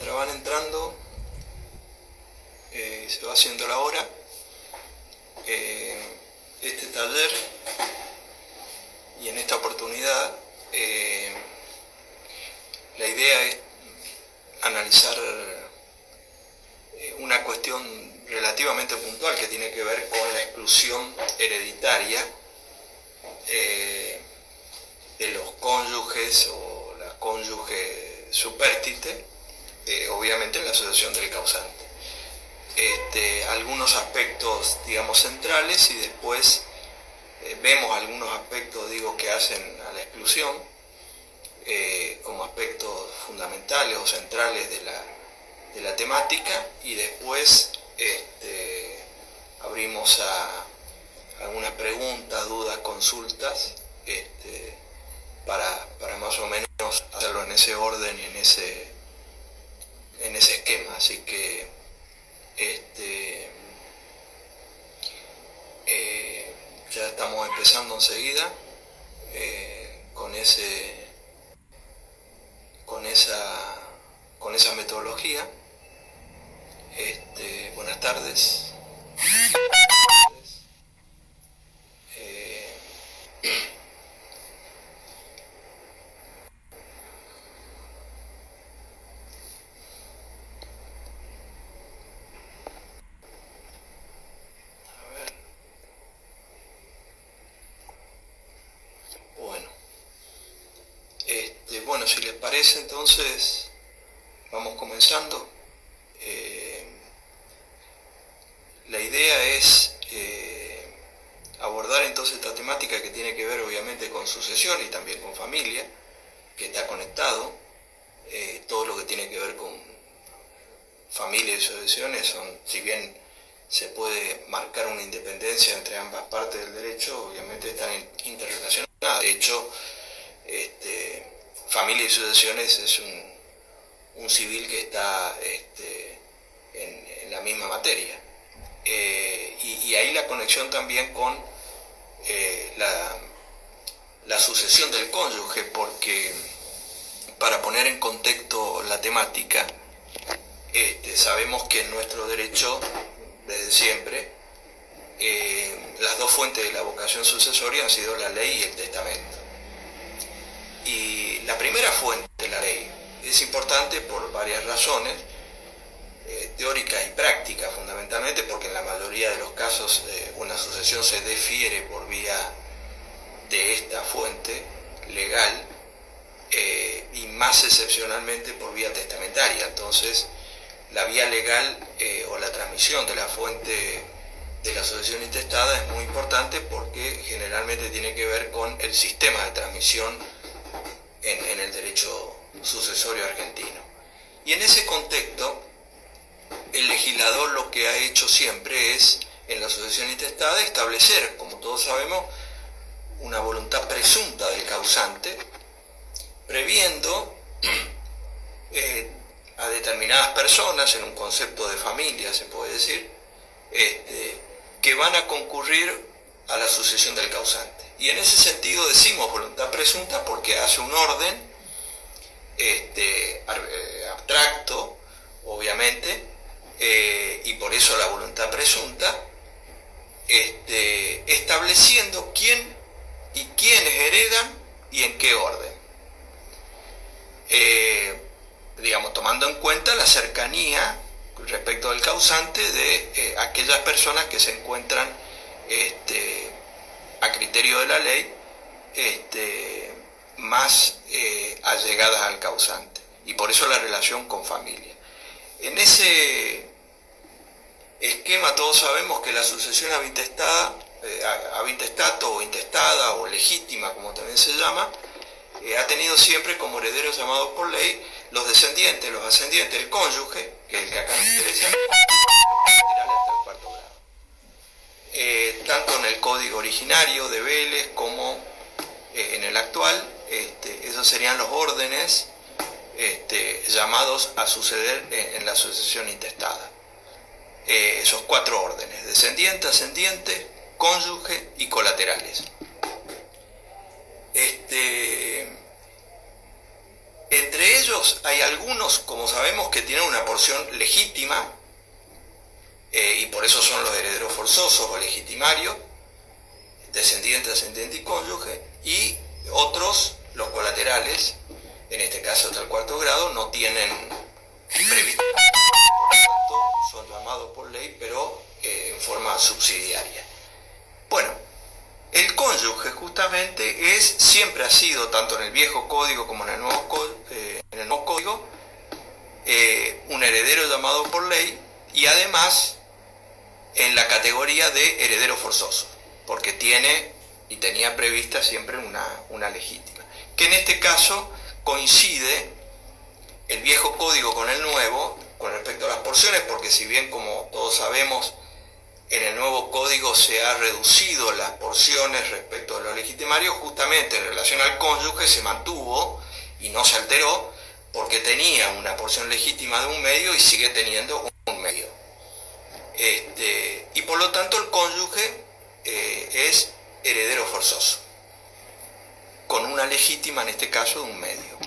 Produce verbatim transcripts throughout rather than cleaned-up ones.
mientras van entrando, eh, se va haciendo la hora. Eh, este taller, y en esta oportunidad, eh, la idea es analizar eh, una cuestión relativamente puntual que tiene que ver con la exclusión hereditaria eh, de los cónyuges o la cónyuge supérstite, eh, obviamente en la asociación del causante. Este, algunos aspectos, digamos, centrales, y después eh, vemos algunos aspectos, digo, que hacen a la exclusión eh, como aspectos fundamentales o centrales de la, de la temática, y después este, abrimos a algunas preguntas, dudas, consultas, este, para, para más o menos hacerlo en ese orden y en ese, en ese esquema. Así que este, eh, ya estamos empezando enseguida eh, con ese con esa con esa metodología. Este, buenas tardes. Eh, Bueno, este, bueno, si les parece, entonces vamos comenzando. Eh, la idea es eh, abordar entonces esta temática que tiene que ver obviamente con sucesión y también con familia, que está conectado. Eh, todo lo que tiene que ver con familia y sucesiones son, si bien se puede marcar una independencia entre ambas partes del derecho, obviamente están interrelacionadas. De hecho, este, familia y sucesiones es un, un civil que está este, en, en la misma materia. Eh, y, y ahí la conexión también con eh, la, la sucesión del cónyuge, porque para poner en contexto la temática, este, sabemos que en nuestro derecho, desde siempre, eh, las dos fuentes de la vocación sucesoria han sido la ley y el testamento. Y la primera fuente de la ley es importante por varias razones, eh, teóricas y prácticas fundamentalmente, porque en la mayoría de los casos eh, una sucesión se defiere por vía de esta fuente legal, eh, y más excepcionalmente por vía testamentaria. Entonces, la vía legal eh, o la transmisión de la fuente de la sucesión intestada es muy importante, porque generalmente tiene que ver con el sistema de transmisión en, en el derecho sucesorio argentino. Y en ese contexto, el legislador lo que ha hecho siempre es, en la sucesión intestada, establecer, como todos sabemos, una voluntad presunta del causante, previendo eh, a determinadas personas, en un concepto de familia se puede decir, este, que van a concurrir a la sucesión del causante. Y en ese sentido decimos voluntad presunta porque hace un orden este, abstracto, obviamente, eh, y por eso la voluntad presunta, este, estableciendo quién y quiénes heredan y en qué orden. Eh, digamos, tomando en cuenta la cercanía respecto del causante de eh, aquellas personas que se encuentran este, a criterio de la ley este, más eh, allegadas al causante, y por eso la relación con familia. En ese esquema todos sabemos que la sucesión avintestada, eh, avintestato o intestada o legítima, como también se llama, eh, ha tenido siempre como herederos llamados por ley los descendientes, los ascendientes, el cónyuge, que es el que acá nos interesa, hasta el cuarto grado. Eh, tanto en el código originario de Vélez como eh, en el actual, este, esos serían los órdenes este, llamados a suceder en, en la sucesión intestada. Eh, esos cuatro órdenes: descendiente, ascendiente, cónyuge y colaterales. Este, Entre ellos hay algunos, como sabemos, que tienen una porción legítima, eh, y por eso son los herederos forzosos o legitimarios, descendiente, ascendente y cónyuge, y otros, los colaterales, en este caso hasta el cuarto grado, no tienen previsto, por lo tanto son llamados por ley, pero eh, en forma subsidiaria. Bueno, el cónyuge justamente es, siempre ha sido, tanto en el viejo código como en el nuevo, eh, en el nuevo código, eh, un heredero llamado por ley, y además en la categoría de heredero forzoso, porque tiene y tenía prevista siempre una, una legítima, que en este caso coincide el viejo código con el nuevo con respecto a las porciones, porque si bien, como todos sabemos, en el nuevo código se ha reducido las porciones respecto a los legitimarios, justamente en relación al cónyuge se mantuvo y no se alteró, porque tenía una porción legítima de un medio y sigue teniendo un medio. Este, y por lo tanto el cónyuge eh, es heredero forzoso, con una legítima, en este caso, de un medio.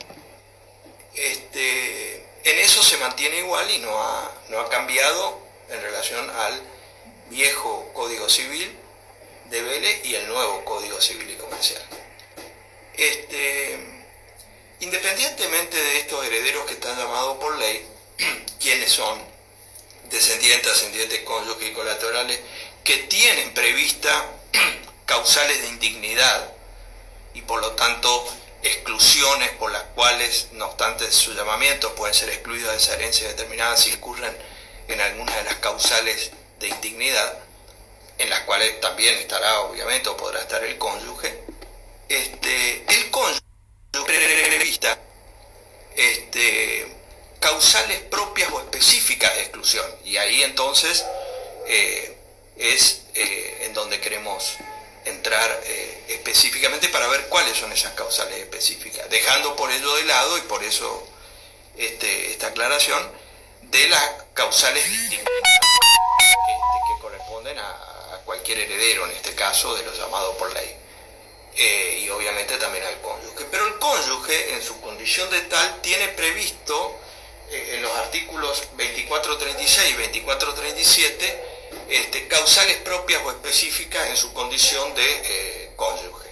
Este, en eso se mantiene igual y no ha, no ha cambiado en relación al viejo Código Civil de Vélez y el nuevo Código Civil y Comercial. Este, independientemente de estos herederos que están llamados por ley, quienes son descendientes, ascendientes, cónyuges y colaterales, que tienen prevista causales de indignidad y por lo tanto exclusiones por las cuales, no obstante su llamamiento, pueden ser excluidos de esa herencia determinada si incurren en alguna de las causales de indignidad, en las cuales también estará obviamente o podrá estar el cónyuge. Este, el cónyuge prevista este, causales propias o específicas de exclusión, y ahí entonces eh, es eh, en donde queremos entrar eh, específicamente para ver cuáles son esas causales específicas, dejando por ello de lado, y por eso este, esta aclaración, de las causales distintas este, que corresponden a, a cualquier heredero, en este caso de los llamados por ley, eh, y obviamente también al cónyuge. Pero el cónyuge, en su condición de tal, tiene previsto eh, en los artículos veinticuatro treinta y seis y veinticuatro treinta y siete Este, causales propias o específicas en su condición de eh, cónyuge.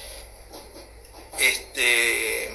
Este,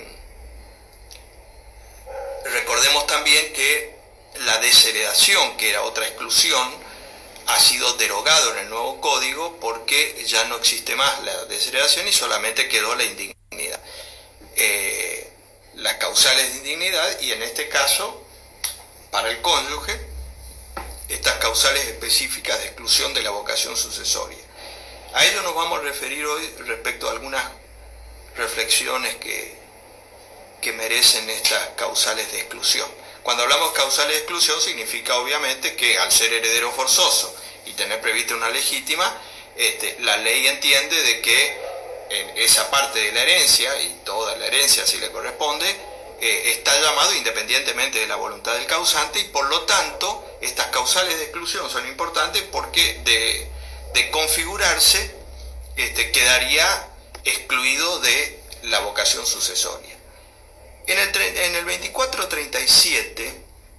recordemos también que la desheredación, que era otra exclusión, ha sido derogado en el nuevo código porque ya no existe más la desheredación y solamente quedó la indignidad. Eh, las causales de indignidad, y en este caso, para el cónyuge, estas causales específicas de exclusión de la vocación sucesoria. A ello nos vamos a referir hoy respecto a algunas reflexiones que, que merecen estas causales de exclusión. Cuando hablamos de causales de exclusión, significa obviamente que al ser heredero forzoso y tener prevista una legítima, este, la ley entiende de que en esa parte de la herencia, y toda la herencia si le corresponde, eh, está llamado independientemente de la voluntad del causante, y por lo tanto estas causales de exclusión son importantes porque de, de configurarse este, quedaría excluido de la vocación sucesoria. En el, en el veinticuatro treinta y siete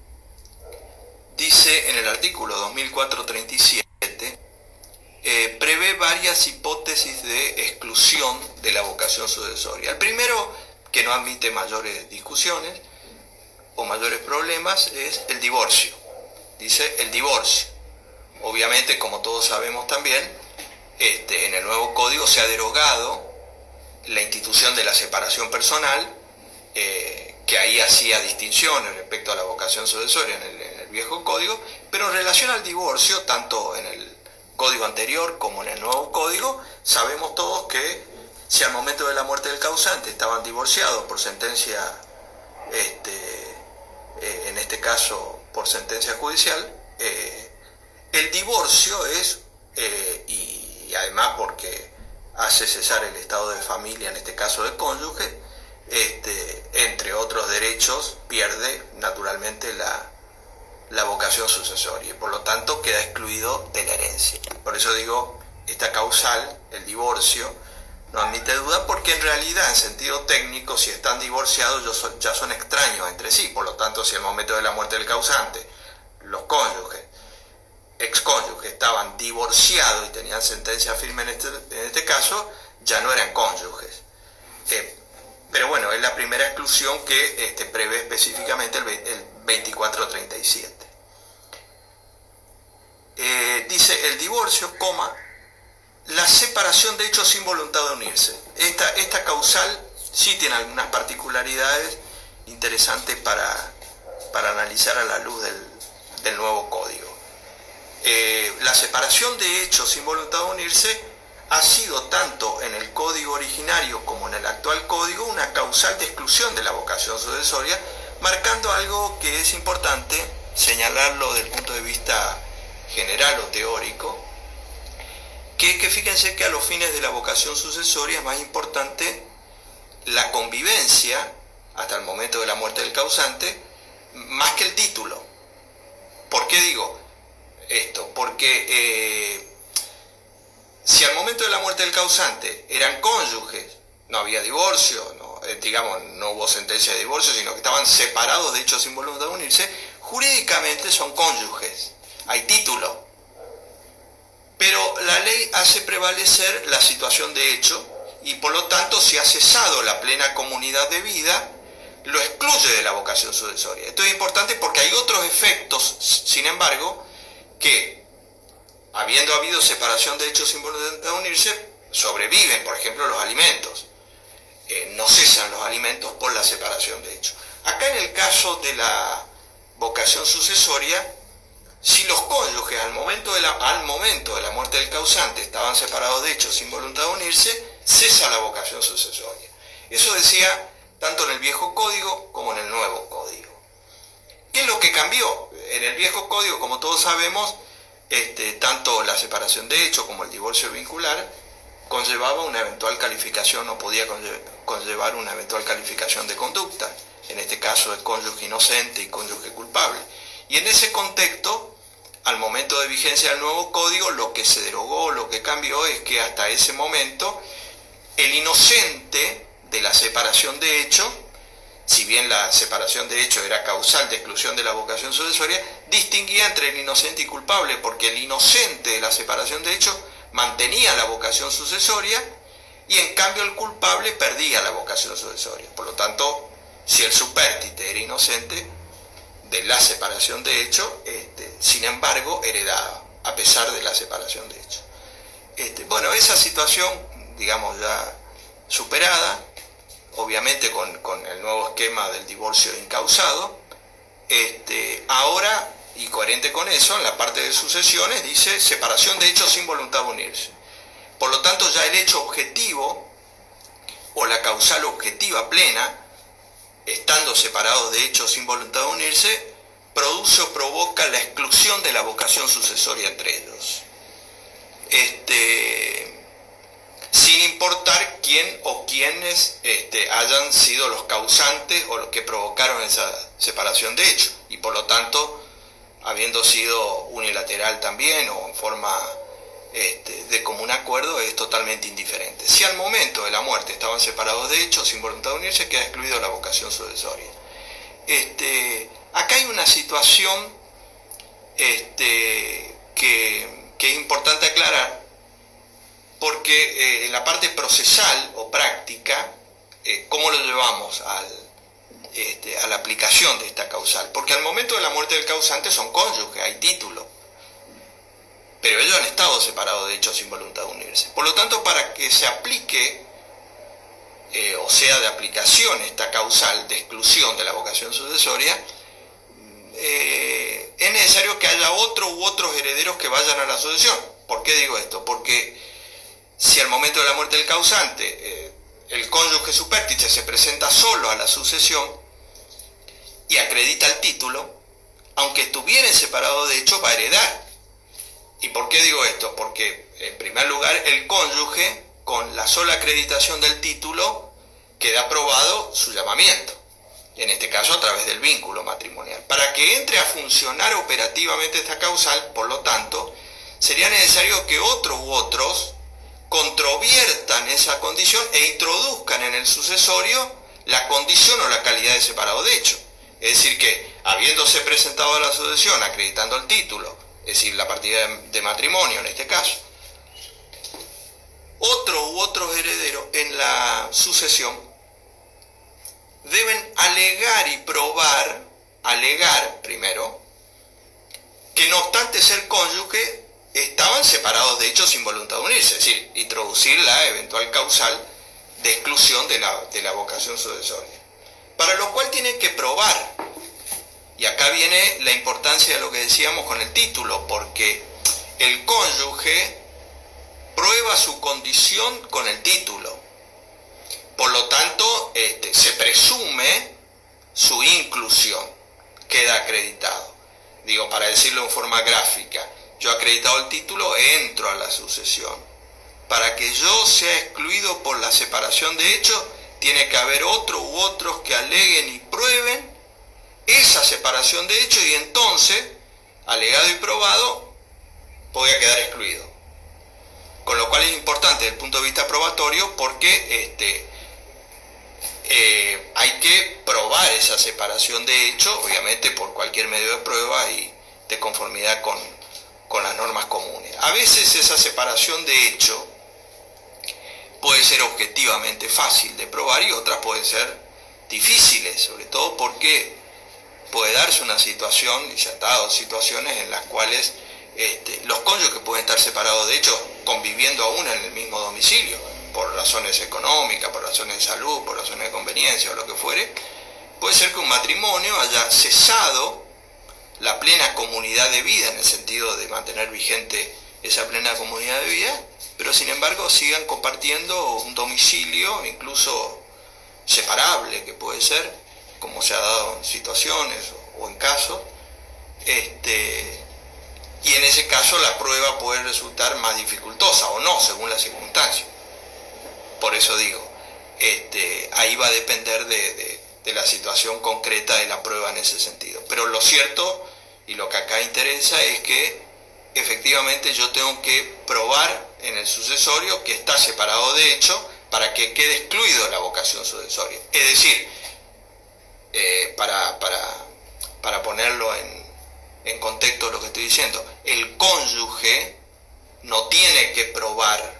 dice, en el artículo dos mil cuatrocientos treinta y siete, eh, prevé varias hipótesis de exclusión de la vocación sucesoria. El primero, que no admite mayores discusiones o mayores problemas, es el divorcio. Dice el divorcio. Obviamente, como todos sabemos también, este, en el nuevo código se ha derogado la institución de la separación personal, eh, que ahí hacía distinciones respecto a la vocación sucesoria en el, en el viejo código, pero en relación al divorcio, tanto en el código anterior como en el nuevo código, sabemos todos que si al momento de la muerte del causante estaban divorciados por sentencia, este, eh, en este caso por sentencia judicial, eh, el divorcio es, eh, y, y además porque hace cesar el estado de familia, en este caso de cónyuge, este, entre otros derechos, pierde naturalmente la, la vocación sucesoria, y por lo tanto queda excluido de la herencia. Por eso digo, esta causal, el divorcio, no admite duda, porque en realidad, en sentido técnico, si están divorciados ya son extraños entre sí. Por lo tanto, si al momento de la muerte del causante los cónyuges, excónyuges, estaban divorciados y tenían sentencia firme en este, en este caso, ya no eran cónyuges. Eh, pero bueno, es la primera exclusión que este, prevé específicamente el, el veinticuatro treinta y siete. Eh, dice el divorcio, coma, la separación de hechos sin voluntad de unirse. Esta, esta causal sí tiene algunas particularidades interesantes para, para analizar a la luz del, del nuevo código. Eh, la separación de hechos sin voluntad de unirse ha sido tanto en el código originario como en el actual código una causal de exclusión de la vocación sucesoria, marcando algo que es importante señalarlo desde el punto de vista general o teórico, que es que fíjense que a los fines de la vocación sucesoria es más importante la convivencia hasta el momento de la muerte del causante más que el título. ¿Por qué digo esto? Porque eh, si al momento de la muerte del causante eran cónyuges, no había divorcio, no, eh, digamos, no hubo sentencia de divorcio, sino que estaban separados de hecho sin voluntad de unirse, jurídicamente son cónyuges, hay título. Pero la ley hace prevalecer la situación de hecho y por lo tanto, si ha cesado la plena comunidad de vida, lo excluye de la vocación sucesoria. Esto es importante porque hay otros efectos, sin embargo, que habiendo habido separación de hechos sin voluntad de unirse, sobreviven, por ejemplo, los alimentos. Eh, no cesan los alimentos por la separación de hechos. Acá en el caso de la vocación sucesoria, si los cónyuges al momento, de la, al momento de la muerte del causante estaban separados de hechos sin voluntad de unirse, cesa la vocación sucesoria. Eso decía tanto en el viejo código como en el nuevo código. ¿Qué es lo que cambió? En el viejo código, como todos sabemos, este, tanto la separación de hechos como el divorcio vincular conllevaba una eventual calificación o podía conllevar una eventual calificación de conducta, en este caso de cónyuge inocente y cónyuge culpable. Y en ese contexto, al momento de vigencia del nuevo código, lo que se derogó, lo que cambió es que hasta ese momento el inocente de la separación de hecho, si bien la separación de hecho era causal de exclusión de la vocación sucesoria, distinguía entre el inocente y culpable, porque el inocente de la separación de hecho mantenía la vocación sucesoria y en cambio el culpable perdía la vocación sucesoria. Por lo tanto, si el supérstite era inocente de la separación de hecho, este, sin embargo heredaba, a pesar de la separación de hecho. Este, bueno, esa situación, digamos, ya superada, obviamente con, con el nuevo esquema del divorcio incausado, este, ahora, y coherente con eso, en la parte de sucesiones dice separación de hechos sin voluntad de unirse. Por lo tanto, ya el hecho objetivo, o la causal objetiva plena, estando separados de hechos sin voluntad de unirse, produce o provoca la exclusión de la vocación sucesoria entre ellos. Este, sin importar quién o quiénes este, hayan sido los causantes o los que provocaron esa separación de hechos, y por lo tanto, habiendo sido unilateral también o en forma este, de común acuerdo, es totalmente indiferente. Si al momento de la muerte estaban separados de hechos sin voluntad de unirse, queda excluido la vocación sucesoria. Este, acá hay una situación este, que, que es importante aclarar, porque eh, en la parte procesal o práctica, eh, ¿cómo lo llevamos al, este, a la aplicación de esta causal? Porque al momento de la muerte del causante son cónyuges, hay título, pero ellos han estado separados de hechos sin voluntad de unirse. Por lo tanto, para que se aplique, eh, o sea de aplicación esta causal de exclusión de la vocación sucesoria, eh, es necesario que haya otro u otros herederos que vayan a la sucesión. ¿Por qué digo esto? Porque si al momento de la muerte del causante eh, el cónyuge supérstite se presenta solo a la sucesión y acredita el título, aunque estuviera separado de hecho, va a heredar. ¿Y por qué digo esto? Porque, en primer lugar, el cónyuge, con la sola acreditación del título, queda aprobado su llamamiento, en este caso a través del vínculo matrimonial. Para que entre a funcionar operativamente esta causal, por lo tanto, sería necesario que otro u otros controviertan esa condición e introduzcan en el sucesorio la condición o la calidad de separado de hecho. Es decir que, habiéndose presentado a la sucesión acreditando el título, es decir, la partida de, de matrimonio en este caso, otro u otros herederos en la sucesión deben alegar y probar, alegar primero, que no obstante ser cónyuge, estaban separados de hecho sin voluntad de unirse, es decir, introducir la eventual causal de exclusión de la, de la vocación sucesoria. Para lo cual tienen que probar, y acá viene la importancia de lo que decíamos con el título, porque el cónyuge prueba su condición con el título. Por lo tanto, este, se presume su inclusión, queda acreditado. Digo, para decirlo en forma gráfica, yo acreditado el título, entro a la sucesión. Para que yo sea excluido por la separación de hechos, tiene que haber otro u otros que aleguen y prueben esa separación de hechos y entonces, alegado y probado, voy a quedar excluido. Con lo cual es importante desde el punto de vista probatorio porque este, eh, hay que probar esa separación de hechos, obviamente por cualquier medio de prueba y de conformidad con, con las normas comunes. A veces esa separación de hechos puede ser objetivamente fácil de probar y otras pueden ser difíciles, sobre todo porque puede darse una situación, y se han dado situaciones en las cuales este, los cónyuges pueden estar separados de hecho conviviendo aún en el mismo domicilio, por razones económicas, por razones de salud, por razones de conveniencia o lo que fuere. Puede ser que un matrimonio haya cesado la plena comunidad de vida, en el sentido de mantener vigente esa plena comunidad de vida, pero sin embargo sigan compartiendo un domicilio, incluso separable, que puede ser, como se ha dado en situaciones o en casos, este, y en ese caso la prueba puede resultar más dificultosa o no, según las circunstancias. Por eso digo, este, ahí va a depender de, de, de la situación concreta de la prueba en ese sentido. Pero lo cierto, y lo que acá interesa, es que efectivamente yo tengo que probar en el sucesorio que está separado de hecho para que quede excluido la vocación sucesoria. Es decir, eh, para, para, para ponerlo en, en contexto lo que estoy diciendo, el cónyuge no tiene que probar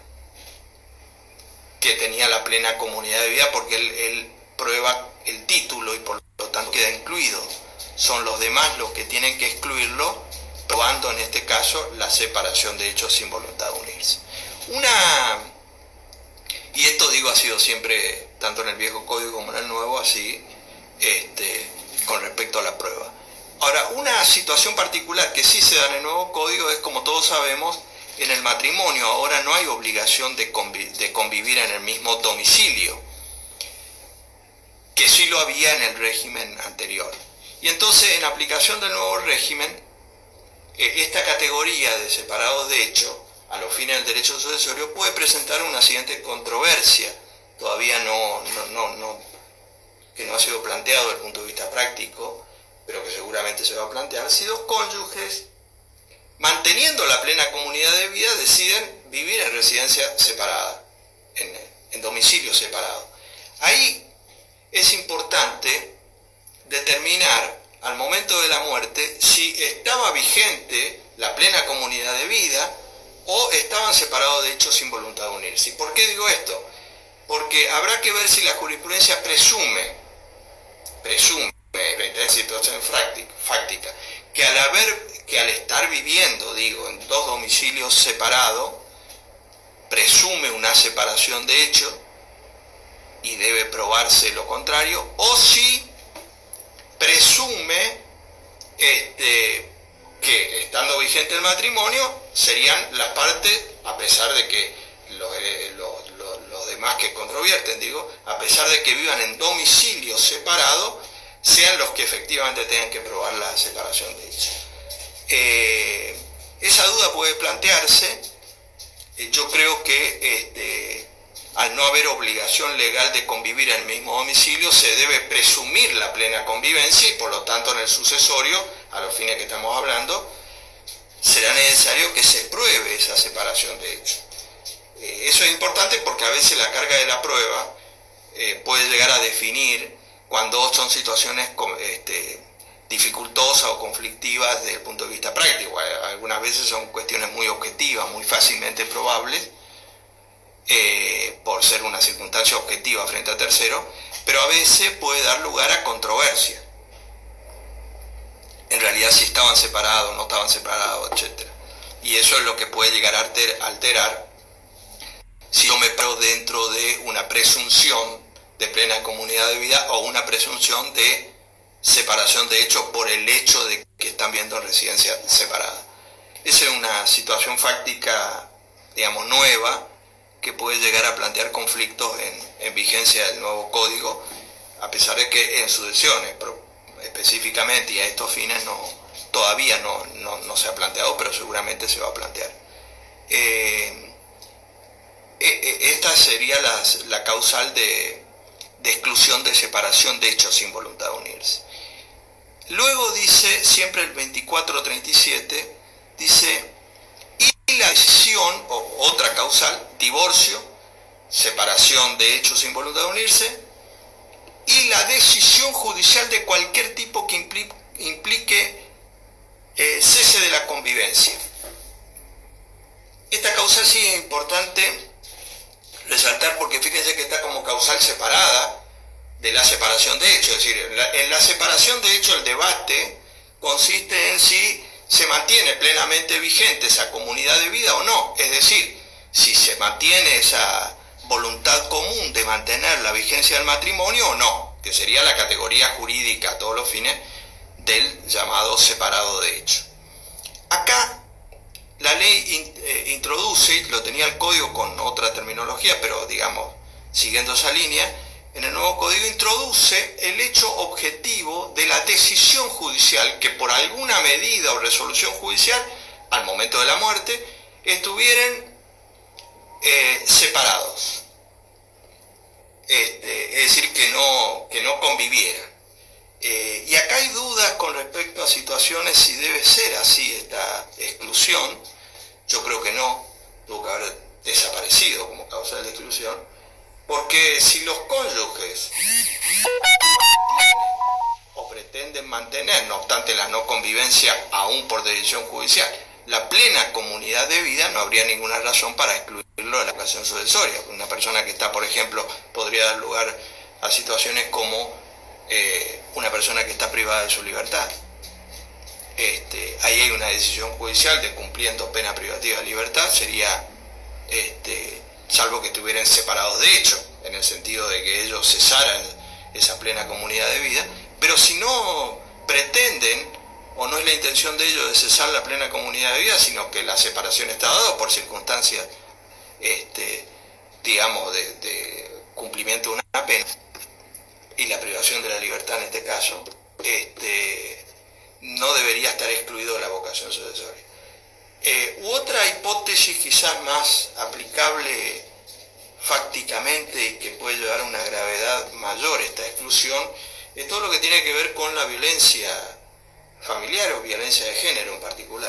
que tenía la plena comunidad de vida porque él, él prueba el título y por lo tanto queda incluido. Son los demás los que tienen que excluirlo, probando en este caso la separación de hechos sin voluntad de unirse. Una, y esto digo ha sido siempre, tanto en el viejo código como en el nuevo, así, este, con respecto a la prueba. Ahora, una situación particular que sí se da en el nuevo código es, como todos sabemos, en el matrimonio ahora no hay obligación de, convi de convivir en el mismo domicilio, que sí lo había en el régimen anterior. Y entonces, en aplicación del nuevo régimen, eh, esta categoría de separados de hecho, a los fines del derecho sucesorio, puede presentar una siguiente controversia, todavía no, no, no, no, que no ha sido planteado desde el punto de vista práctico, pero que seguramente se va a plantear. Si dos cónyuges, manteniendo la plena comunidad de vida, deciden vivir en residencia separada, en, en domicilio separado. Ahí es importante determinar al momento de la muerte si estaba vigente la plena comunidad de vida o estaban separados de hecho sin voluntad de unirse. ¿Y por qué digo esto? Porque habrá que ver si la jurisprudencia presume, presume, frente a esta situación fáctica, que al haber, que al estar viviendo, digo, en dos domicilios separados, presume una separación de hecho y debe probarse lo contrario, o si presume este, que estando vigente el matrimonio serían las partes, a pesar de que los, los, los, los demás que controvierten, digo, a pesar de que vivan en domicilios separados, sean los que efectivamente tengan que probar la separación de hechos. Eh, esa duda puede plantearse. Eh, yo creo que este, al no haber obligación legal de convivir en el mismo domicilio, se debe presumir la plena convivencia y por lo tanto en el sucesorio, a los fines que estamos hablando, será necesario que se pruebe esa separación de hechos. Eh, eso es importante porque a veces la carga de la prueba eh, puede llegar a definir cuando son situaciones este, dificultosas o conflictivas desde el punto de vista práctico. Algunas veces son cuestiones muy objetivas, muy fácilmente probables, eh, por ser una circunstancia objetiva frente a terceros, pero a veces puede dar lugar a controversia. En realidad si estaban separados, no estaban separados, etcétera. Y eso es lo que puede llegar a alter, alterar si yo me paro dentro de una presunción de plena comunidad de vida o una presunción de separación de hecho por el hecho de que están viendo residencia separada. Esa es una situación fáctica, digamos, nueva, que puede llegar a plantear conflictos en, en vigencia del nuevo código, a pesar de que en sus decisiones, específicamente y a estos fines, no, todavía no, no, no se ha planteado, pero seguramente se va a plantear. Eh, esta sería la, la causal de, de exclusión de separación de hechos sin voluntad de unirse. Luego dice, siempre el veinticuatro treinta y siete, dice, y la decisión, o otra causal, divorcio, separación de hechos sin voluntad de unirse, y la decisión judicial de cualquier tipo que implique, implique eh, cese de la convivencia. Esta causal sí es importante resaltar porque fíjense que está como causal separada de la separación de hechos, es decir, en la, en la separación de hechos el debate consiste en si se mantiene plenamente vigente esa comunidad de vida o no, es decir, si se mantiene esa voluntad común de mantener la vigencia del matrimonio o no, que sería la categoría jurídica a todos los fines del llamado separado de hecho. Acá la ley in, eh, introduce, lo tenía el código con otra terminología, pero digamos, siguiendo esa línea, en el nuevo código introduce el hecho objetivo de la decisión judicial que por alguna medida o resolución judicial, al momento de la muerte, estuvieran eh, separados. Este, es decir, que no, que no convivieran. Eh, y acá hay dudas con respecto a situaciones si debe ser así esta exclusión. Yo creo que no, tuvo que haber desaparecido como causa de exclusión, porque si los cónyuges o pretenden mantener, no obstante la no convivencia aún por decisión judicial, la plena comunidad de vida, no habría ninguna razón para excluirlo de la relación sucesoria. Una persona que está, por ejemplo, podría dar lugar a situaciones como Eh, una persona que está privada de su libertad. Este, ahí hay una decisión judicial de cumpliendo pena privativa de libertad, sería, este, salvo que estuvieran separados de hecho, en el sentido de que ellos cesaran esa plena comunidad de vida, pero si no pretenden, o no es la intención de ellos de cesar la plena comunidad de vida, sino que la separación está dada por circunstancias, este, digamos, de, de cumplimiento de una pena, y la privación de la libertad en este caso, este, no debería estar excluido de la vocación sucesoria. Eh, u otra hipótesis quizás más aplicable fácticamente y que puede llevar a una gravedad mayor esta exclusión, es todo lo que tiene que ver con la violencia familiar o violencia de género en particular.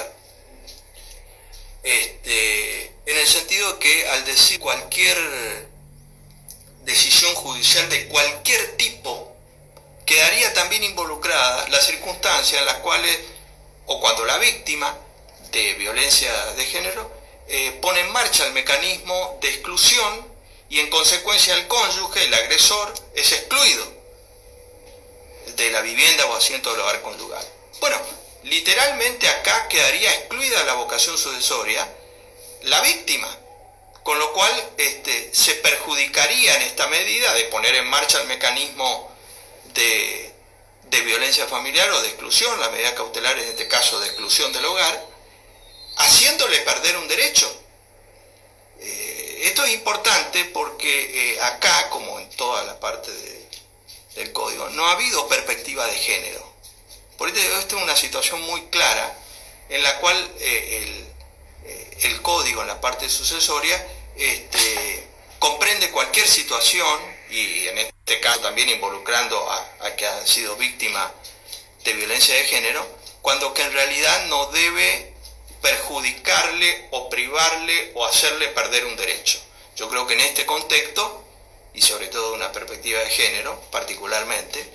Este, en el sentido que al decir cualquier decisión judicial de cualquier tipo, quedaría también involucrada las circunstancias en las cuales, o cuando la víctima de violencia de género eh, pone en marcha el mecanismo de exclusión y en consecuencia el cónyuge, el agresor, es excluido de la vivienda o asiento del hogar conyugal. Bueno, literalmente acá quedaría excluida la vocación sucesoria la víctima, con lo cual este, se perjudicaría en esta medida de poner en marcha el mecanismo de, de violencia familiar o de exclusión, las medidas cautelares en este caso de exclusión del hogar, haciéndole perder un derecho. Eh, esto es importante porque eh, acá, como en toda la parte de, del código, no ha habido perspectiva de género. Por eso esta es una situación muy clara en la cual eh, el, eh, el código en la parte sucesoria Este, comprende cualquier situación, y en este caso también involucrando a, a que han sido víctimas de violencia de género, cuando que en realidad no debe perjudicarle o privarle o hacerle perder un derecho. Yo creo que en este contexto, y sobre todo de una perspectiva de género particularmente,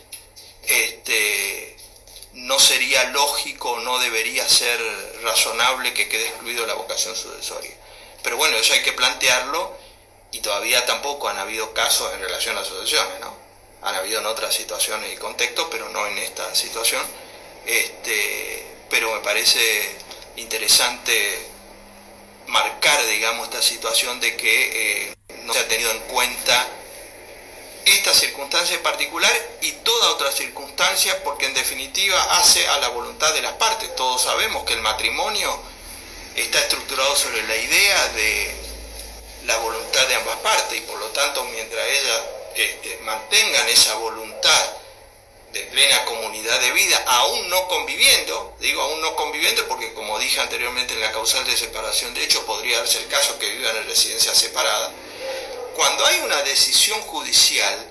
este, no sería lógico, no debería ser razonable que quede excluido la vocación sucesoria. Pero bueno, eso hay que plantearlo, y todavía tampoco han habido casos en relación a las sucesiones, ¿no? Han habido en otras situaciones y contextos, pero no en esta situación. Este, pero me parece interesante marcar, digamos, esta situación de que eh, no se ha tenido en cuenta esta circunstancia en particular y toda otra circunstancia, porque en definitiva hace a la voluntad de las partes. Todos sabemos que el matrimonio está estructurado sobre la idea de la voluntad de ambas partes, y por lo tanto, mientras ellas este, mantengan esa voluntad de plena comunidad de vida, aún no conviviendo, digo aún no conviviendo porque, como dije anteriormente, en la causal de separación de hecho podría darse el caso que vivan en residencia separada. Cuando hay una decisión judicial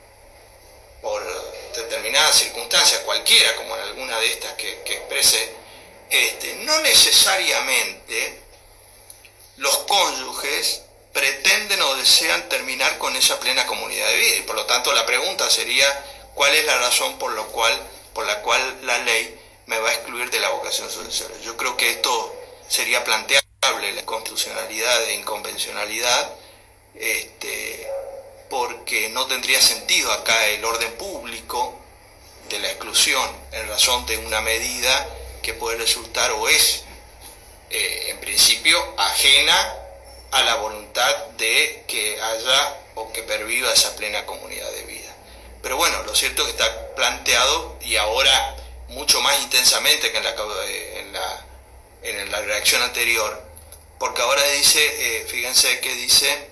por determinadas circunstancias, cualquiera, como en alguna de estas que, que expresé, este, no necesariamente los cónyuges pretenden o desean terminar con esa plena comunidad de vida, y por lo tanto la pregunta sería: ¿cuál es la razón por, lo cual, por la cual la ley me va a excluir de la vocación sucesoria? Yo creo que esto sería planteable, la inconstitucionalidad e inconvencionalidad, este, porque no tendría sentido acá el orden público de la exclusión en razón de una medida que puede resultar o es, eh, en principio, ajena a la voluntad de que haya o que perviva esa plena comunidad de vida. Pero bueno, lo cierto es que está planteado, y ahora mucho más intensamente que en la, en la, en la reacción anterior, porque ahora dice, eh, fíjense que dice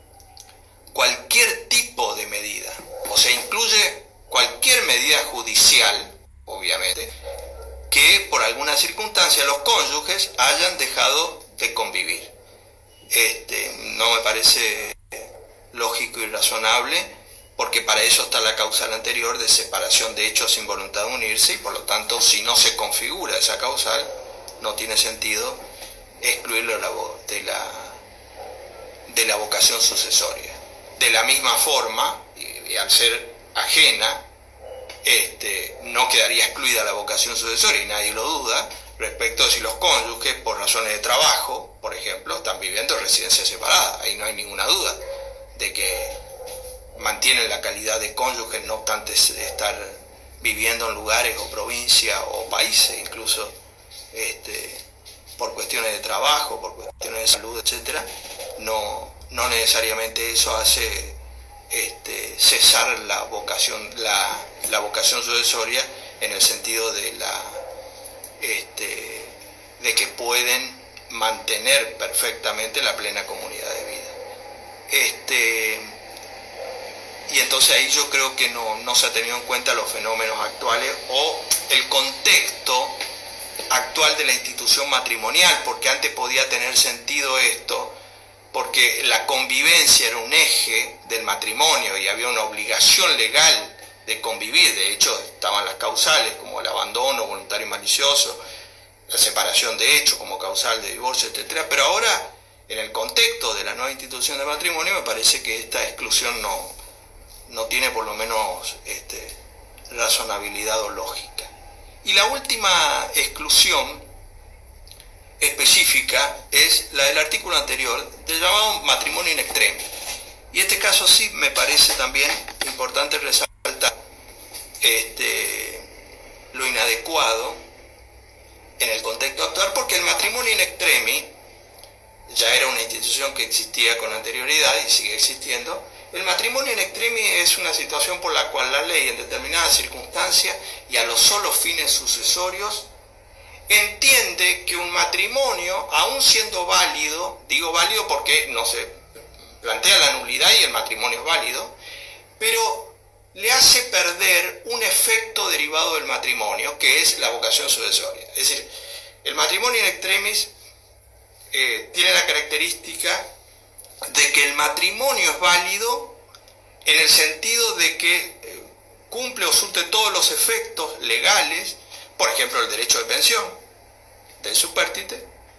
cualquier tipo de medida, o sea, incluye cualquier medida judicial, obviamente, que por alguna circunstancia los cónyuges hayan dejado de convivir. Este, no me parece lógico y razonable, porque para eso está la causal anterior de separación de hechos sin voluntad de unirse, y por lo tanto, si no se configura esa causal, no tiene sentido excluirlo de la, de la vocación sucesoria. De la misma forma, y, y al ser ajena, este, no quedaría excluida la vocación sucesoria, y nadie lo duda, respecto a si los cónyuges, por razones de trabajo, por ejemplo, están viviendo en residencia separada. Ahí no hay ninguna duda de que mantienen la calidad de cónyuges, no obstante estar viviendo en lugares o provincias o países, incluso este, por cuestiones de trabajo, por cuestiones de salud, etcétera. No, no necesariamente eso hace este, cesar la vocación, la, la vocación sucesoria, en el sentido de la este, de que pueden mantener perfectamente la plena comunidad de vida. Este, y entonces ahí yo creo que no, no se ha tenido en cuenta los fenómenos actuales o el contexto actual de la institución matrimonial, porque antes podía tener sentido esto, porque la convivencia era un eje del matrimonio y había una obligación legal de convivir. De hecho, estaban las causales como el abandono voluntario y malicioso, la separación de hecho como causal de divorcio, etcétera. Pero ahora, en el contexto de la nueva institución de matrimonio, me parece que esta exclusión no, no tiene por lo menos este, razonabilidad o lógica. Y la última exclusión específica es la del artículo anterior, del llamado matrimonio in extremis. Y este caso sí me parece también importante resaltar este, lo inadecuado en el contexto actual, porque el matrimonio in extremis ya era una institución que existía con anterioridad y sigue existiendo. El matrimonio in extremis es una situación por la cual la ley, en determinadas circunstancias y a los solos fines sucesorios, entiende que un matrimonio, aun siendo válido, digo válido porque no se plantea la nulidad y el matrimonio es válido, pero le hace perder un efecto derivado del matrimonio, que es la vocación sucesoria. Es decir, el matrimonio in extremis eh, tiene la característica de que el matrimonio es válido en el sentido de que eh, cumple o surte todos los efectos legales, por ejemplo, el derecho de pensión del supérstite,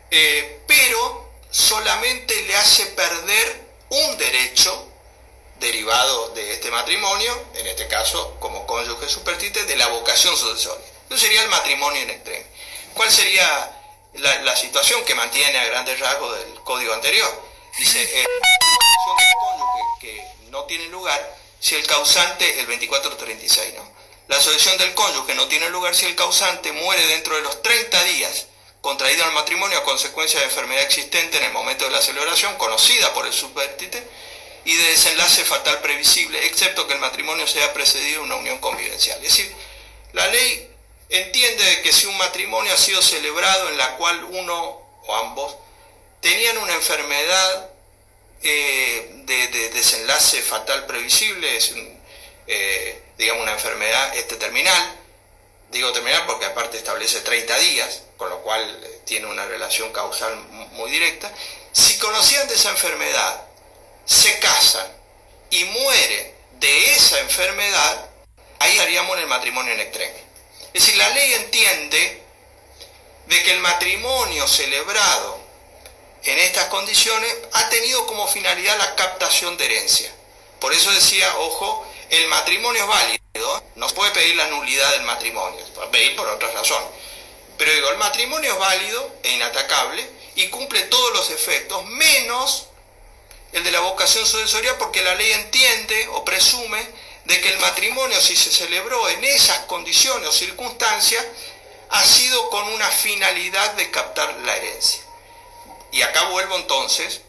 eh, pero solamente le hace perder un derecho derivado de este matrimonio, en este caso como cónyuge superstite, de la vocación sucesoria. Eso sería el matrimonio in extremis. ¿Cuál sería la, la situación que mantiene a grandes rasgos del código anterior? Dice, eh, la vocación del cónyuge que no tiene lugar si el causante, el veinticuatro treinta y seis, ¿no? La sucesión del cónyuge no tiene lugar si el causante muere dentro de los treinta días contraído al matrimonio a consecuencia de enfermedad existente en el momento de la celebración, conocida por el superstite, y de desenlace fatal previsible, excepto que el matrimonio sea precedido de una unión convivencial. Es decir, la ley entiende que si un matrimonio ha sido celebrado en la cual uno o ambos tenían una enfermedad eh, de, de desenlace fatal previsible, es un, eh, digamos una enfermedad este, terminal, digo terminal porque aparte establece treinta días, con lo cual eh, tiene una relación causal muy directa, si conocían de esa enfermedad, se casan y mueren de esa enfermedad, ahí haríamos el matrimonio in extremis. Es decir, la ley entiende de que el matrimonio celebrado en estas condiciones ha tenido como finalidad la captación de herencia. Por eso decía, ojo, el matrimonio es válido, no se puede pedir la nulidad del matrimonio, se puede pedir por otras razones. Pero digo, el matrimonio es válido e inatacable y cumple todos los efectos, menos el de la vocación sucesoria, porque la ley entiende o presume de que el matrimonio, si se celebró en esas condiciones o circunstancias, ha sido con una finalidad de captar la herencia. Y acá vuelvo entonces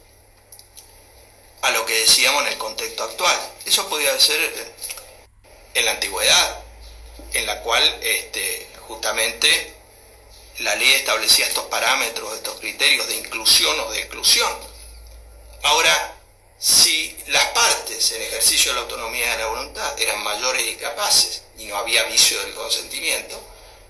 a lo que decíamos en el contexto actual. Eso podía ser en la antigüedad, en la cual este, justamente la ley establecía estos parámetros, estos criterios de inclusión o de exclusión. Ahora, si las partes en ejercicio de la autonomía de la voluntad eran mayores y capaces y no había vicio del consentimiento,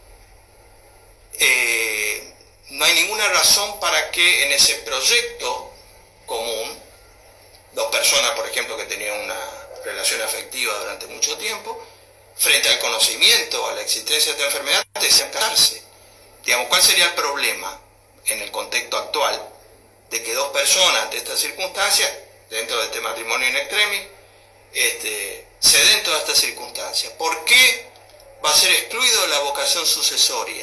eh, no hay ninguna razón para que en ese proyecto común, dos personas, por ejemplo, que tenían una relación afectiva durante mucho tiempo, frente al conocimiento, a la existencia de esta enfermedad, desean casarse. Digamos, ¿cuál sería el problema en el contexto actual de que dos personas ante estas circunstancias, dentro de este matrimonio in extremis, este, se den todas estas circunstancias? ¿Por qué va a ser excluido de la vocación sucesoria?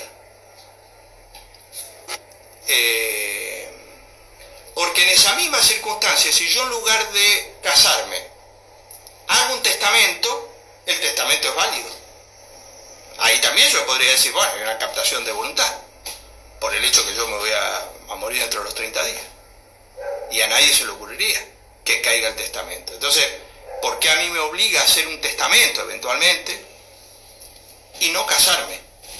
Eh, porque en esa misma circunstancia, si yo en lugar de casarme hago un testamento, el testamento es válido. Ahí también yo podría decir, bueno, hay una captación de voluntad, por el hecho que yo me voy a, a morir dentro de los treinta días. Y a nadie se le ocurriría que caiga el testamento. Entonces, ¿por qué a mí me obliga a hacer un testamento eventualmente y no casarme?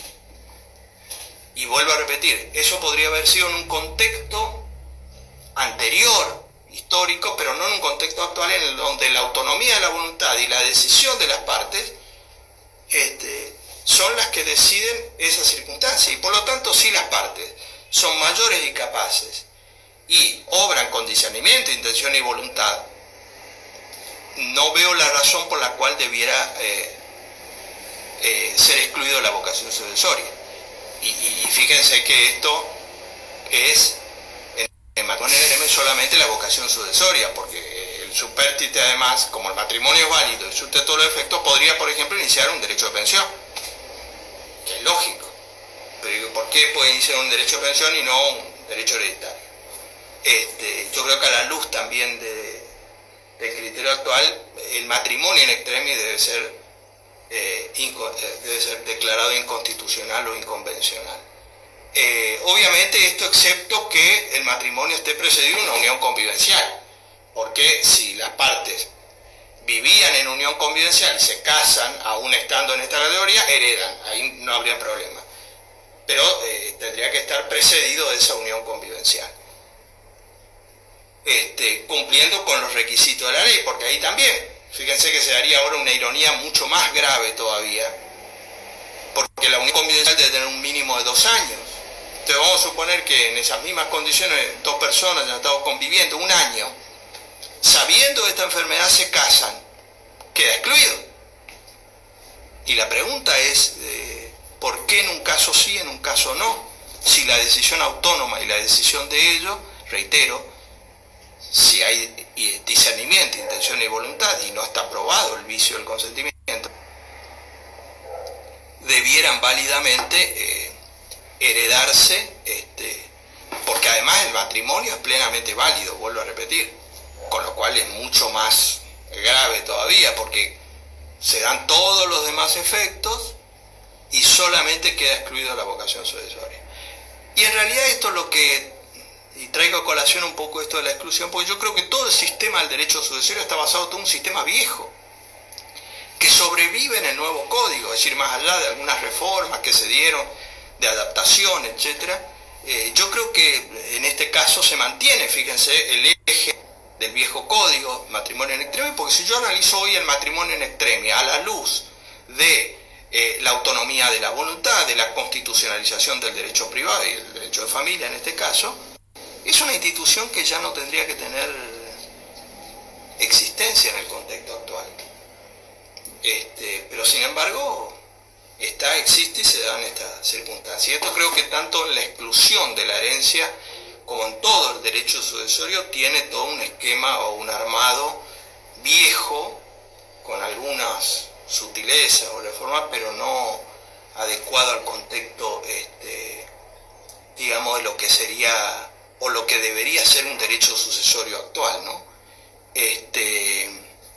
Y vuelvo a repetir, eso podría haber sido en un contexto anterior, histórico, pero no en un contexto actual en el donde la autonomía de la voluntad y la decisión de las partes este, son las que deciden esas circunstancias. Y por lo tanto, si las partes son mayores y capaces y obran con discernimiento, intención y voluntad, no veo la razón por la cual debiera eh, eh, ser excluido de la vocación sucesoria. Y, y, y fíjense que esto es en matrimonio solamente la vocación sucesoria, porque el superstite además, como el matrimonio es válido y surte todos los efectos, podría, por ejemplo, iniciar un derecho de pensión, que es lógico. Pero ¿por qué puede iniciar un derecho de pensión y no un derecho hereditario? Este, yo creo que a la luz también de, del criterio actual, el matrimonio in extremis debe ser, eh, inco, debe ser declarado inconstitucional o inconvencional. Eh, obviamente esto excepto que el matrimonio esté precedido de una unión convivencial, porque si las partes vivían en unión convivencial y se casan, aún estando en esta categoría, heredan, ahí no habría problema. Pero eh, tendría que estar precedido de esa unión convivencial, este, cumpliendo con los requisitos de la ley, porque ahí también, fíjense que se daría ahora una ironía mucho más grave todavía, porque la unión convivencial debe tener un mínimo de dos años. Entonces vamos a suponer que en esas mismas condiciones dos personas han estado conviviendo un año, sabiendo de esta enfermedad se casan, queda excluido. Y la pregunta es, eh, ¿por qué en un caso sí, en un caso no? si la decisión autónoma y la decisión de ellos, reitero, si hay discernimiento, intención y voluntad y no está probado el vicio del consentimiento, debieran válidamente eh, heredarse, este, porque además el matrimonio es plenamente válido, vuelvo a repetir, con lo cual es mucho más grave todavía, porque se dan todos los demás efectos y solamente queda excluida la vocación sucesoria. Y en realidad esto es lo que, y traigo a colación un poco esto de la exclusión, porque yo creo que todo el sistema del derecho sucesorio está basado en todo un sistema viejo, que sobrevive en el nuevo código, es decir, más allá de algunas reformas que se dieron, de adaptación, etcétera. Eh, yo creo que en este caso se mantiene, fíjense, el eje del viejo código, matrimonio in extremis, porque si yo analizo hoy el matrimonio in extremis a la luz de eh, la autonomía de la voluntad, de la constitucionalización del derecho privado y el derecho de familia en este caso, es una institución que ya no tendría que tener existencia en el contexto actual. Este, pero sin embargo, está, existe y se da en esta circunstancia. Y esto creo que tanto en la exclusión de la herencia como en todo el derecho sucesorio tiene todo un esquema o un armado viejo, con algunas sutilezas o reformas, pero no adecuado al contexto, este, digamos, de lo que sería o lo que debería ser un derecho sucesorio actual, ¿no? Este,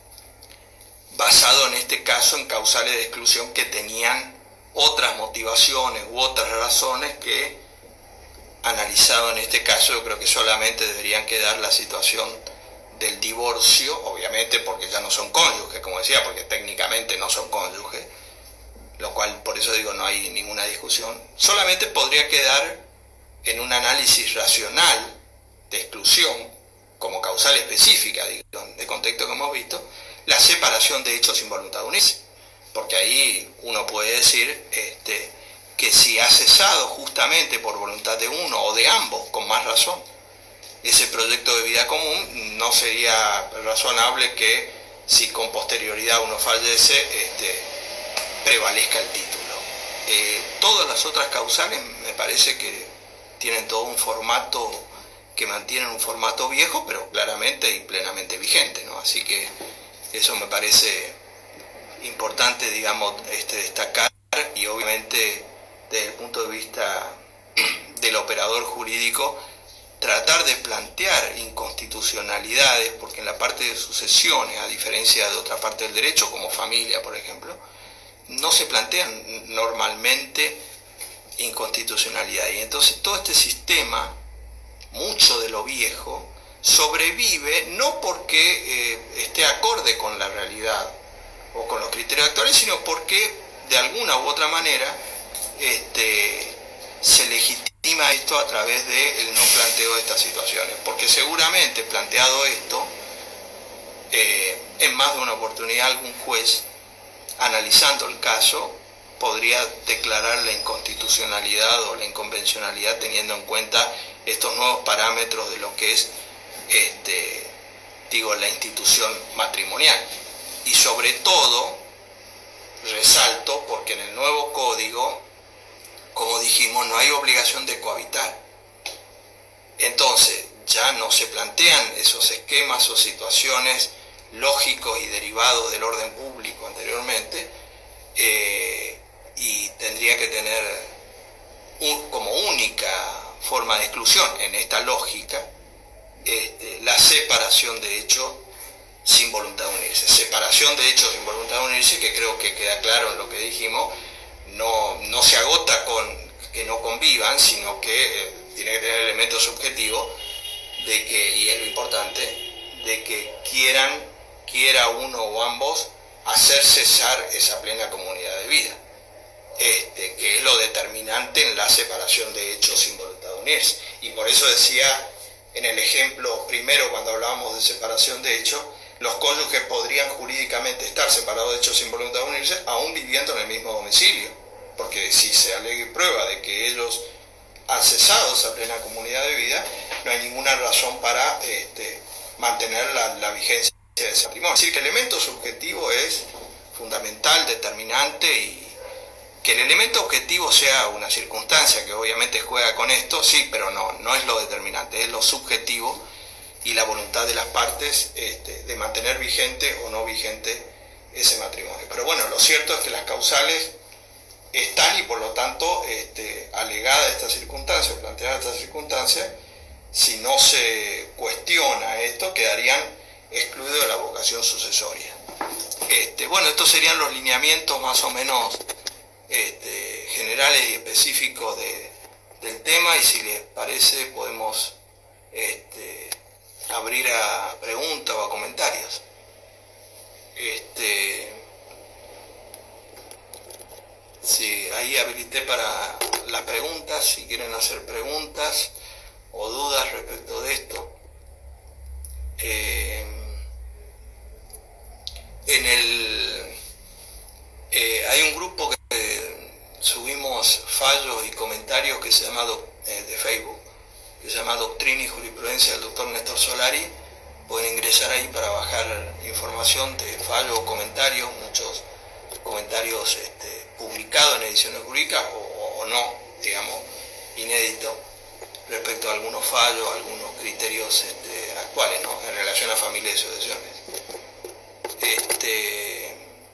basado en este caso en causales de exclusión que tenían otras motivaciones u otras razones que, analizado en este caso, yo creo que solamente deberían quedar la situación del divorcio, obviamente porque ya no son cónyuges, como decía, porque técnicamente no son cónyuges, lo cual por eso digo no hay ninguna discusión. Solamente podría quedar en un análisis racional de exclusión, como causal específica de contexto que hemos visto, la separación de hechos sin voluntad de unirse, porque ahí uno puede decir este, que si ha cesado justamente por voluntad de uno o de ambos, con más razón, ese proyecto de vida común, no sería razonable que si con posterioridad uno fallece, este, prevalezca el título. Eh, todas las otras causales me parece que tienen todo un formato, que mantienen un formato viejo, pero claramente y plenamente vigente, ¿no? Así que eso me parece importante, digamos, este, destacar, y obviamente desde el punto de vista del operador jurídico, tratar de plantear inconstitucionalidades, porque en la parte de sucesiones, a diferencia de otra parte del derecho, como familia, por ejemplo, no se plantean normalmente inconstitucionalidad. Y entonces todo este sistema, mucho de lo viejo, sobrevive no porque eh, esté acorde con la realidad o con los criterios actuales, sino porque de alguna u otra manera este, se legitima esto a través del no planteo de estas situaciones, porque seguramente planteado esto, eh, en más de una oportunidad algún juez, analizando el caso, podría declarar la inconstitucionalidad o la inconvencionalidad teniendo en cuenta estos nuevos parámetros de lo que es este, digo, la institución matrimonial. Y sobre todo, resalto, porque en el nuevo código, como dijimos, no hay obligación de cohabitar. Entonces, ya no se plantean esos esquemas o situaciones lógicos y derivados del orden público anteriormente, eh, y tendría que tener un, como única forma de exclusión en esta lógica este, la separación de hechos sin voluntad de unirse. Separación de hechos sin voluntad de unirse, que creo que queda claro en lo que dijimos, no, no se agota con que no convivan, sino que eh, tiene que tener elementos subjetivos de que, y es lo importante, de que quieran, quiera uno o ambos, hacer cesar esa plena comunidad de vida, este, que es lo determinante en la separación de hechos sin voluntad de unirse. Y por eso decía en el ejemplo primero, cuando hablábamos de separación de hechos, los cónyuges podrían jurídicamente estar separados de hechos sin voluntad de unirse, aún viviendo en el mismo domicilio, porque si se alegue prueba de que ellos han cesado esa plena comunidad de vida, no hay ninguna razón para este, mantener la, la vigencia de ese matrimonio. Es decir, que el elemento subjetivo es fundamental, determinante, y Que el elemento objetivo sea una circunstancia que obviamente juega con esto, sí, pero no, no es lo determinante, es lo subjetivo y la voluntad de las partes este, de mantener vigente o no vigente ese matrimonio. Pero bueno, lo cierto es que las causales están y por lo tanto, este, alegada esta circunstancia, planteada esta circunstancia, si no se cuestiona esto, quedarían excluidos de la vocación sucesoria. Este, bueno, estos serían los lineamientos más o menos este, generales y específicos de, del tema, y si les parece podemos este, abrir a preguntas o a comentarios. Este, sí, ahí habilité para las preguntas, si quieren hacer preguntas o dudas respecto de esto. Eh, en el eh, hay un grupo que eh, subimos fallos y comentarios que se llama eh, de Facebook, que se llama Doctrina y Jurisprudencia del doctor Néstor Solari. Pueden ingresar ahí para bajar información de fallos o comentarios, muchos comentarios este, publicados en ediciones jurídicas o, o, o no, digamos, inéditos, respecto a algunos fallos, algunos criterios este, actuales, ¿no?, en relación a familias y sucesiones. Este,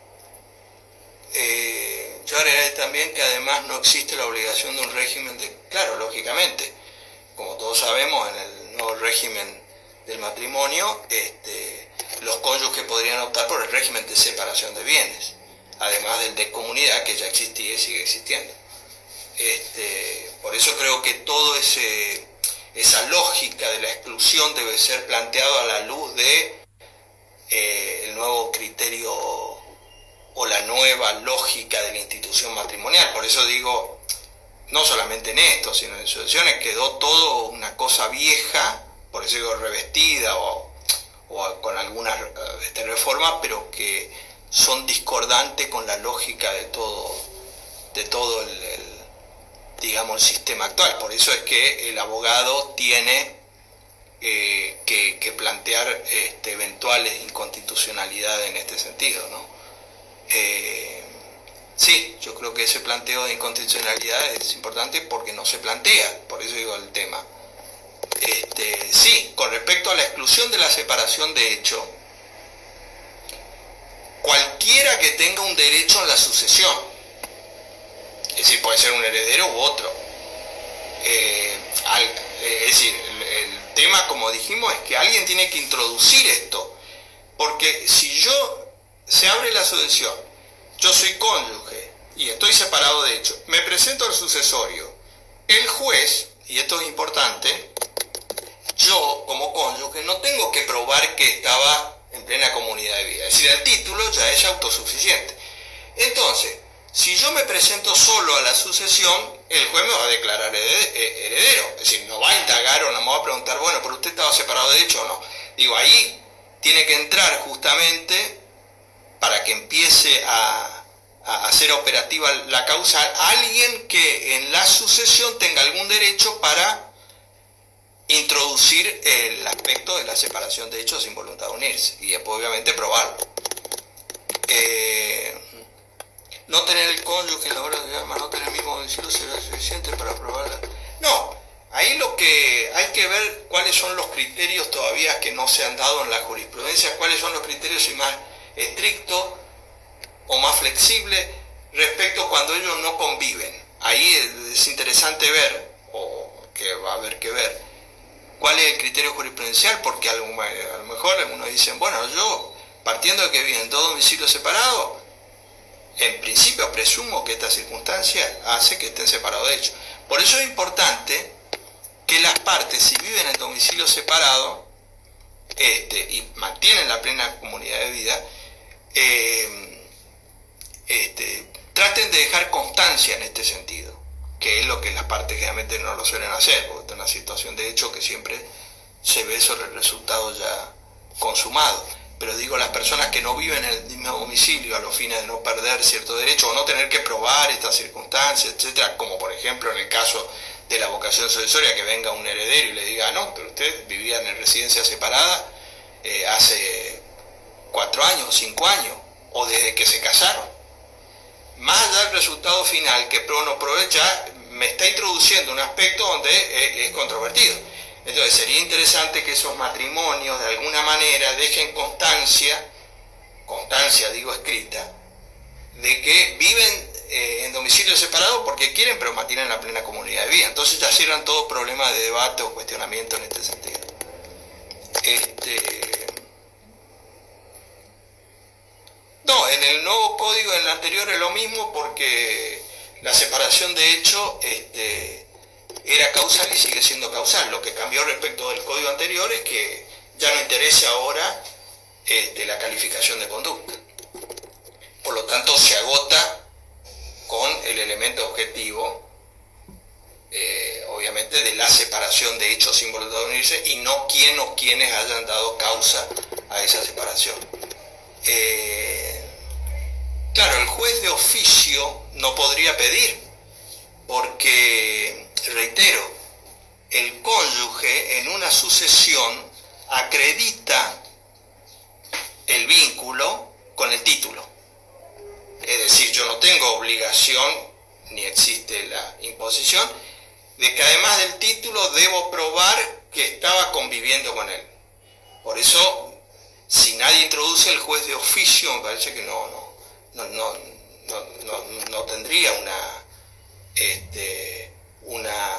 eh, yo agregaré también que además no existe la obligación de un régimen de, claro, lógicamente, como todos sabemos, en el nuevo régimen del matrimonio, este, los cónyuges podrían optar por el régimen de separación de bienes, además del de comunidad que ya existía y sigue existiendo. Este, por eso creo que todo ese esa lógica de la exclusión debe ser planteado a la luz de eh, el nuevo criterio o la nueva lógica de la institución matrimonial. Por eso digo, no solamente en esto, sino en sucesiones quedó todo una cosa vieja, por eso digo revestida o, o con algunas este, reformas, pero que son discordantes con la lógica de todo, de todo el, el, digamos, el sistema actual. Por eso es que el abogado tiene eh, que, que plantear este, eventuales inconstitucionalidades en este sentido, ¿no? Eh, sí, yo creo que ese planteo de inconstitucionalidad es importante porque no se plantea, por eso digo el tema. Este, sí, con respecto a la exclusión de la separación de hecho, cualquiera que tenga un derecho en la sucesión, es decir, puede ser un heredero u otro, eh, al, eh, es decir, el, el tema, como dijimos, es que alguien tiene que introducir esto, porque si yo, se abre la sucesión, yo soy cónyuge y estoy separado de hecho, me presento al sucesorio, el juez, y esto es importante, yo como cónyuge no tengo que probar que estaba en plena comunidad de vida, es decir, el título ya es autosuficiente. Entonces, si yo me presento solo a la sucesión, el juez me va a declarar heredero, es decir, no va a indagar o no me va a preguntar, bueno, pero usted estaba separado de hecho o no. Digo, ahí tiene que entrar justamente, para que empiece a, a hacer operativa la causal, alguien que en la sucesión tenga algún derecho para introducir el aspecto de la separación de hechos sin voluntad de unirse, y después obviamente probarlo. Eh, no tener el cónyuge en la hora de arma, no tener el mismo domicilio será suficiente para probarla. No, ahí lo que hay que ver cuáles son los criterios todavía que no se han dado en la jurisprudencia, cuáles son los criterios y más estrictos o más flexibles respecto cuando ellos no conviven. Ahí es interesante ver, o que va a haber que ver, cuál es el criterio jurisprudencial, porque a lo, a lo mejor algunos dicen, bueno, yo, partiendo de que viven dos domicilios separados, en principio presumo que esta circunstancia hace que estén separados de hecho. Por eso es importante que las partes, si viven en domicilio separado este, y mantienen la plena comunidad de vida, eh, este, traten de dejar constancia en este sentido, que es lo que las partes generalmente no lo suelen hacer, porque está en una situación de hecho que siempre se ve sobre el resultado ya consumado. Pero digo, las personas que no viven en el mismo domicilio a los fines de no perder cierto derecho o no tener que probar estas circunstancias, etcétera, como por ejemplo en el caso de la vocación sucesoria, que venga un heredero y le diga, no, pero usted vivía en residencia separada eh, hace cuatro años, cinco años, o desde que se casaron. más allá del resultado final, que pro o no pro, ya me está introduciendo un aspecto donde es, es controvertido. Entonces sería interesante que esos matrimonios de alguna manera dejen constancia, constancia digo escrita, de que viven eh, en domicilio separado porque quieren, pero mantienen la plena comunidad de vida. Entonces ya cierran todo problema de debate o cuestionamiento en este sentido. Este... No, en el nuevo código, en el anterior es lo mismo, porque la separación de hecho este, era causal y sigue siendo causal. Lo que cambió respecto del código anterior es que ya no interesa ahora este, la calificación de conducta. Por lo tanto, se agota con el elemento objetivo, eh, obviamente, de la separación de hechos involuntarios de unirse, y no quién o quiénes hayan dado causa a esa separación. Eh, claro, el juez de oficio no podría pedir, porque, reitero, el cónyuge en una sucesión acredita el vínculo con el título. Es decir, yo no tengo obligación, ni existe la imposición, de que además del título debo probar que estaba conviviendo con él. Por eso, si nadie introduce el juez de oficio, me parece que no, no, no, no, no, no, no tendría una, este, una,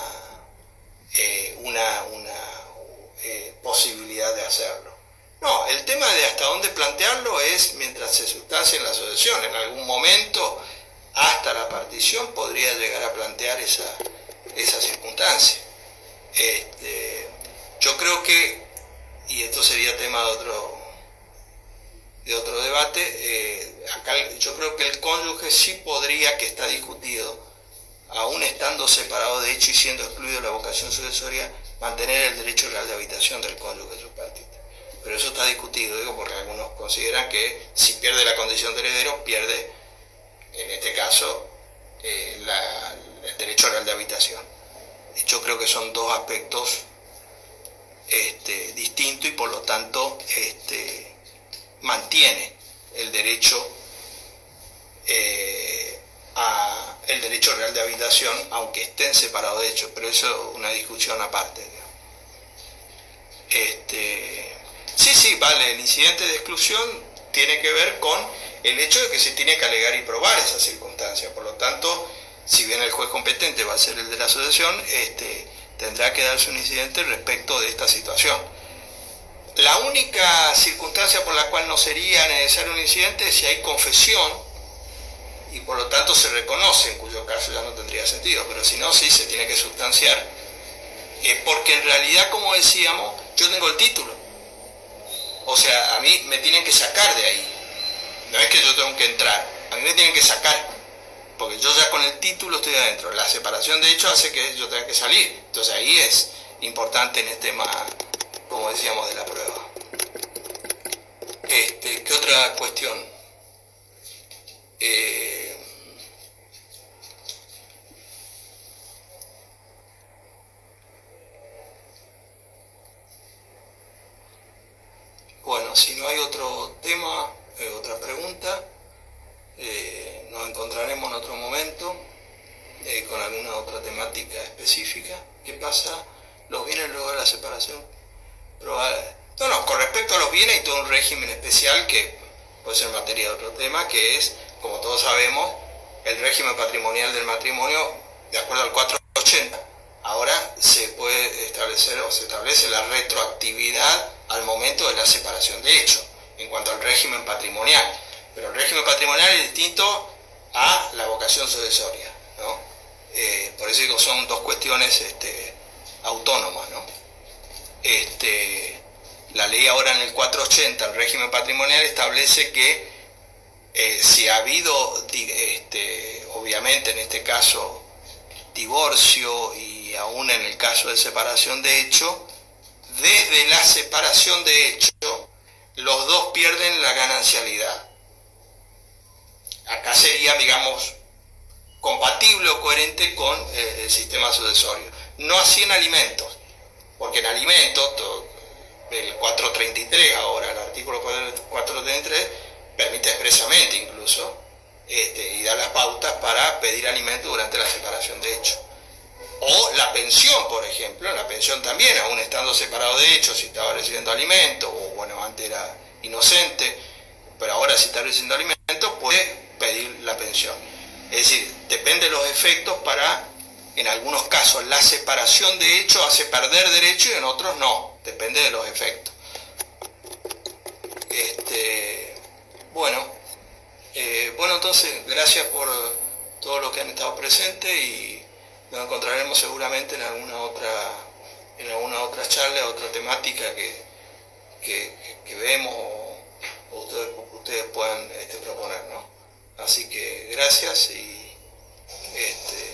eh, una, una eh, posibilidad de hacerlo. No, el tema de hasta dónde plantearlo es mientras se sustancia en la asociación. En algún momento, hasta la partición, podría llegar a plantear esa, esa circunstancia. Este, yo creo que, y esto sería tema de otro, de otro debate, eh, acá yo creo que el cónyuge sí podría, que está discutido, aún estando separado de hecho y siendo excluido de la vocación sucesoria, mantener el derecho real de habitación del cónyuge subpartita. Pero eso está discutido, digo, porque algunos consideran que si pierde la condición de heredero, pierde, en este caso, eh, la, el derecho real de habitación. Yo creo que son dos aspectos este, distintos y por lo tanto este, mantiene el derecho eh, a el derecho real de habitación, aunque estén separados de hecho, pero eso es una discusión aparte. Este, sí, sí, vale, el incidente de exclusión tiene que ver con el hecho de que se tiene que alegar y probar esa circunstancia. Por lo tanto, si bien el juez competente va a ser el de la asociación, este, tendrá que darse un incidente respecto de esta situación. La única circunstancia por la cual no sería necesario un incidente es si hay confesión y por lo tanto se reconoce, en cuyo caso ya no tendría sentido, pero si no, sí se tiene que sustanciar, eh, porque en realidad, como decíamos, yo tengo el título. O sea, a mí me tienen que sacar de ahí. No es que yo tengo que entrar, a mí me tienen que sacar, porque yo ya con el título estoy adentro. La separación de hecho hace que yo tenga que salir. Entonces ahí es importante en este tema, como decíamos, de la prueba. Este, ¿qué otra cuestión? Eh, bueno, si no hay otro tema, eh, otra pregunta, eh, nos encontraremos en otro momento eh, con alguna otra temática específica. ¿Qué pasa? ¿Los bienes luego de la separación? Probar... No, no, con respecto a los bienes hay todo un régimen especial que puede ser materia de otro tema, que es, como todos sabemos, el régimen patrimonial del matrimonio de acuerdo al cuatrocientos ochenta. Ahora se puede establecer o se establece la retroactividad al momento de la separación de hecho, en cuanto al régimen patrimonial. Pero el régimen patrimonial es distinto a la vocación sucesoria, ¿no? Eh, por eso digo, son dos cuestiones este, autónomas, ¿no? Este, la ley ahora en el cuatrocientos ochenta, el régimen patrimonial, establece que eh, si ha habido, este, obviamente en este caso, divorcio y aún en el caso de separación de hecho, desde la separación de hecho, los dos pierden la ganancialidad. Acá sería, digamos, compatible o coherente con eh, el sistema sucesorio. No así en alimentos, porque en alimentos, todo, el cuatrocientos treinta y tres ahora, el artículo cuatrocientos treinta y tres, permite expresamente incluso este, y da las pautas para pedir alimento durante la separación de hechos. O la pensión, por ejemplo, la pensión también, aún estando separado de hechos, si estaba recibiendo alimento, o bueno, antes era inocente, pero ahora si está recibiendo alimento, puede pedir la pensión. Es decir, depende de los efectos para, en algunos casos, la separación de hechos hace perder derecho y en otros no, depende de los efectos. Este, bueno, eh, bueno, entonces, gracias por todos los que han estado presentes y nos encontraremos seguramente en alguna otra, en alguna otra charla, otra temática que, que, que vemos o, o ustedes, ustedes puedan este, proponer, ¿no? Así que gracias y este,